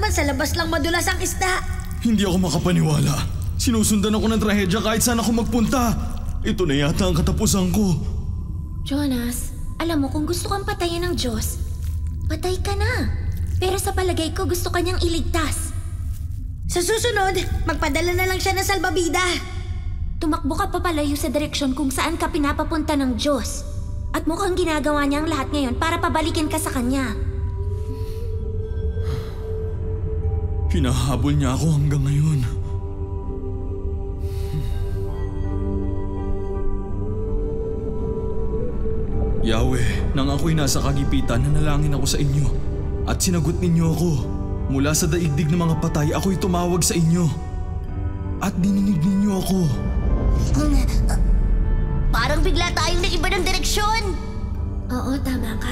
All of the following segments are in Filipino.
naman sa labas lang madulas ang isda. Hindi ako makapaniwala. Sinusundan ako ng trahedya kahit saan ako magpunta. Ito na yata ang katapusan ko. Jonas, alam mo kung gusto kang patayin ng Diyos, patay ka na. Pero sa palagay ko gusto kanyang iligtas. Sa susunod, magpadala na lang siya ng salbabida. Tumakbo ka papalayo sa direksyon kung saan ka pinapapunta ng Diyos. At mukhang ginagawa niya ang lahat ngayon para pabalikin ka sa kanya. Hinahabol niya ako hanggang ngayon. Yahweh, nang ako'y nasa kagipitan, nanalangin ako sa inyo at sinagot ninyo ako. Mula sa daigdig ng mga patay, ako'y tumawag sa inyo at dininig ninyo ako. Parang bigla tayong naiba ng direksyon. Oo, tama ka.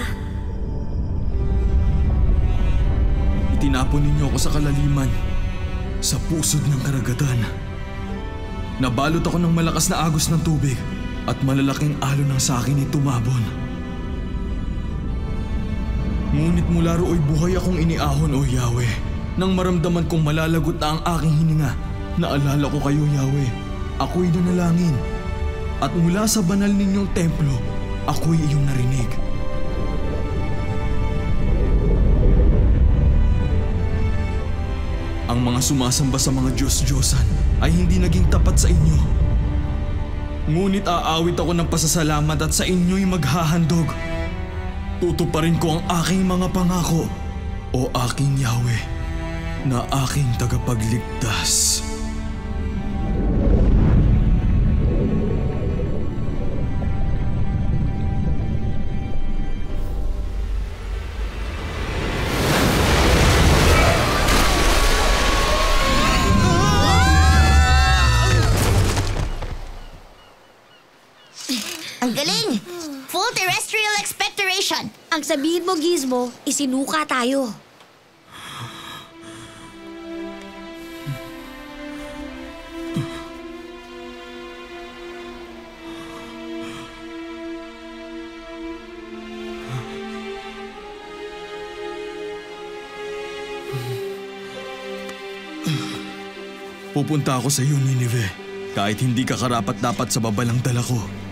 Itinapon ninyo ako sa kalaliman, sa pusod ng karagatan. Nabalot ako ng malakas na agos ng tubig at malalaking alon ng sakin ay tumabon. Ngunit mula roo'y buhay akong iniahon, O Yahweh. Nang maramdaman kong malalagot na ang aking hininga, naalala ko kayo, Yahweh. Ako'y nanalangin. At mula sa banal ninyong templo, ako'y iyong narinig. Ang mga sumasamba sa mga Diyos-Diyosan ay hindi naging tapat sa inyo. Ngunit aawit ako ng pasasalamat at sa inyo'y maghahandog. Tutuparin ko ang aking mga pangako, O aking Yahweh, na aking tagapagligtas. Ang galing! Full terrestrial expectoration. Ang sabihin mo, Gizmo, isinuka tayo. Pupunta ako sa iyo, Nineveh, kahit hindi ka karapat-dapat sa babalang dala ko.